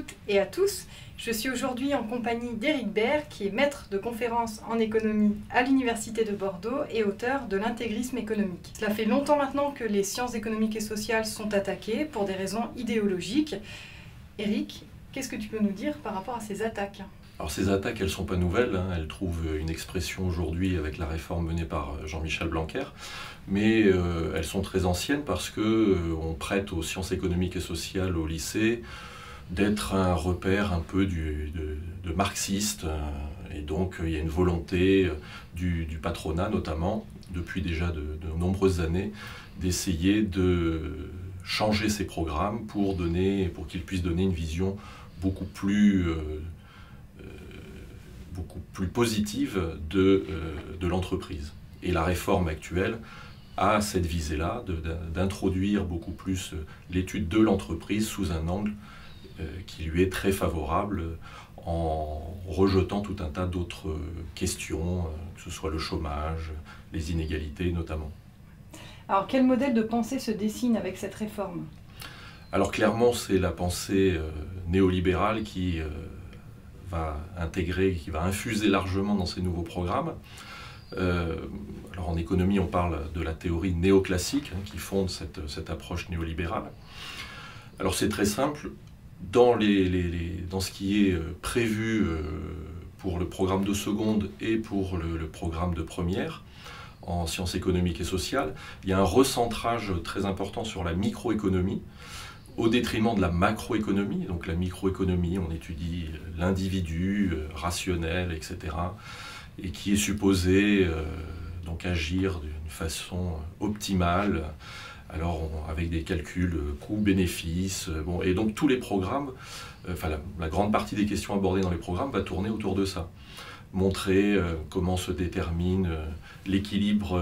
toutes et à tous. Je suis aujourd'hui en compagnie d'Éric Baird, qui est maître de conférences en économie à l'Université de Bordeaux et auteur de l'intégrisme économique. Cela fait longtemps maintenant que les sciences économiques et sociales sont attaquées pour des raisons idéologiques. Éric, qu'est-ce que tu peux nous dire par rapport à ces attaques ? Alors ces attaques, elles ne sont pas nouvelles, hein. Elles trouvent une expression aujourd'hui avec la réforme menée par Jean-Michel Blanquer, mais elles sont très anciennes parce qu'on prête aux sciences économiques et sociales au lycée d'être un repère un peu de marxiste, et donc il y a une volonté du patronat notamment, depuis déjà de nombreuses années, d'essayer de changer ces programmes pour qu'ils puissent donner une vision beaucoup plus positive de l'entreprise. Et la réforme actuelle a cette visée-là, d'introduire beaucoup plus l'étude de l'entreprise sous un angle qui lui est très favorable, en rejetant tout un tas d'autres questions, que ce soit le chômage, les inégalités notamment. Alors quel modèle de pensée se dessine avec cette réforme ? Alors clairement, c'est la pensée néolibérale qui va intégrer, qui va infuser largement dans ces nouveaux programmes. Alors en économie, on parle de la théorie néoclassique, qui fonde cette approche néolibérale. Alors c'est très simple, dans ce qui est prévu pour le programme de seconde et pour le programme de première, en sciences économiques et sociales, il y a un recentrage très important sur la microéconomie, au détriment de la macroéconomie. Donc la microéconomie, on étudie l'individu rationnel, etc., et qui est supposé donc agir d'une façon optimale, alors avec des calculs coûts-bénéfices. Bon, et donc tous les programmes, la grande partie des questions abordées dans les programmes va tourner autour de ça. Montrer comment se détermine l'équilibre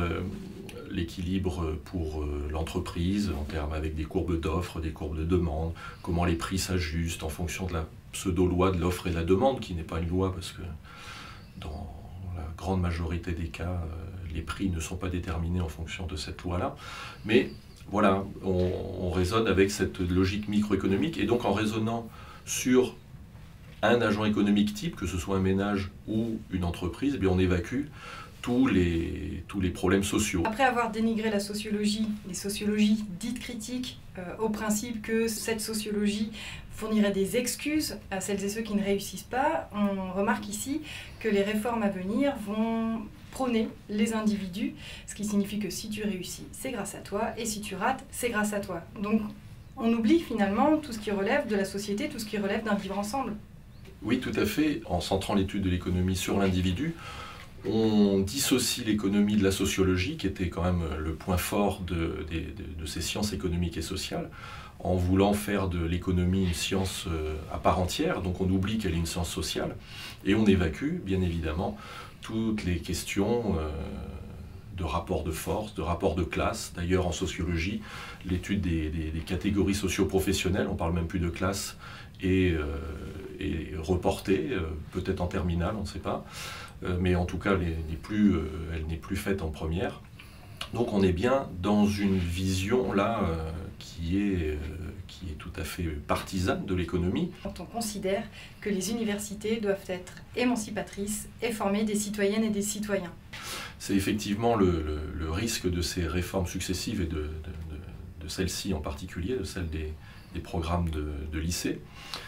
pour l'entreprise, en termes avec des courbes d'offres, des courbes de demande, comment les prix s'ajustent en fonction de la pseudo-loi de l'offre et de la demande, qui n'est pas une loi parce que dans la grande majorité des cas, les prix ne sont pas déterminés en fonction de cette loi-là. Mais voilà, on raisonne avec cette logique microéconomique, et donc en raisonnant sur un agent économique type, que ce soit un ménage ou une entreprise, eh bien on évacue tous les problèmes sociaux. Après avoir dénigré la sociologie, les sociologies dites critiques, au principe que cette sociologie fournirait des excuses à celles et ceux qui ne réussissent pas, on remarque ici que les réformes à venir vont prôner les individus, ce qui signifie que si tu réussis, c'est grâce à toi, et si tu rates, c'est grâce à toi. Donc on oublie finalement tout ce qui relève de la société, tout ce qui relève d'un vivre ensemble. Oui, tout à fait. En centrant l'étude de l'économie sur l'individu, on dissocie l'économie de la sociologie, qui était quand même le point fort de ces sciences économiques et sociales, en voulant faire de l'économie une science à part entière. Donc on oublie qu'elle est une science sociale, et on évacue, bien évidemment, toutes les questions de rapport de force, de rapport de classe. D'ailleurs, en sociologie, l'étude des catégories socio-professionnelles, on ne parle même plus de classe, est reportée, peut-être en terminale, on ne sait pas. Mais en tout cas, elle n'est plus faite en première. Donc on est bien dans une vision là qui est tout à fait partisane de l'économie. Quand on considère que les universités doivent être émancipatrices et former des citoyennes et des citoyens. C'est effectivement le risque de ces réformes successives, et de celle-ci en particulier, de celle des programmes de lycée,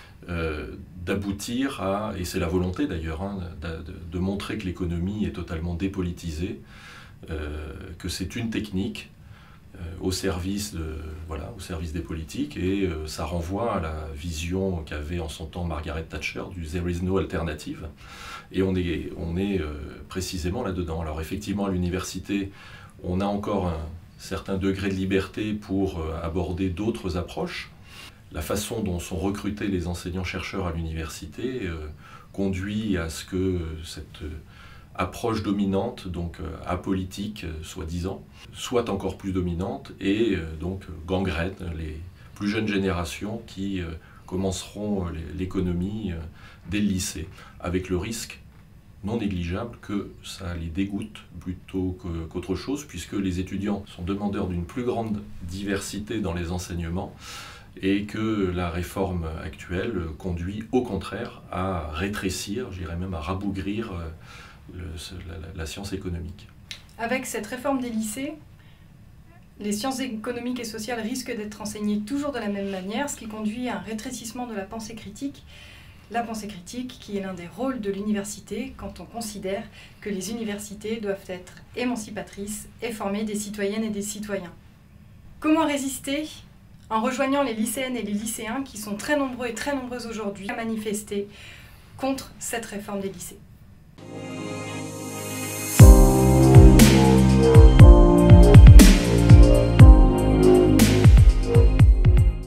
d'aboutir à, et c'est la volonté d'ailleurs, de montrer que l'économie est totalement dépolitisée, que c'est une technique au service des politiques, et ça renvoie à la vision qu'avait en son temps Margaret Thatcher du « there is no alternative », et on est précisément là-dedans. Alors effectivement, à l'université, on a encore un certain degré de liberté pour aborder d'autres approches. La façon dont sont recrutés les enseignants-chercheurs à l'université conduit à ce que cette approche dominante, donc apolitique, soi-disant, soit encore plus dominante, et donc gangrène les plus jeunes générations qui commenceront l'économie dès le lycée, avec le risque non négligeable que ça les dégoûte plutôt qu'autre chose, puisque les étudiants sont demandeurs d'une plus grande diversité dans les enseignements, et que la réforme actuelle conduit au contraire à rétrécir, je dirais même à rabougrir la science économique. Avec cette réforme des lycées, les sciences économiques et sociales risquent d'être enseignées toujours de la même manière, ce qui conduit à un rétrécissement de la pensée critique. La pensée critique qui est l'un des rôles de l'université quand on considère que les universités doivent être émancipatrices et former des citoyennes et des citoyens. Comment résister ? En rejoignant les lycéennes et les lycéens qui sont très nombreux et très nombreuses aujourd'hui à manifester contre cette réforme des lycées.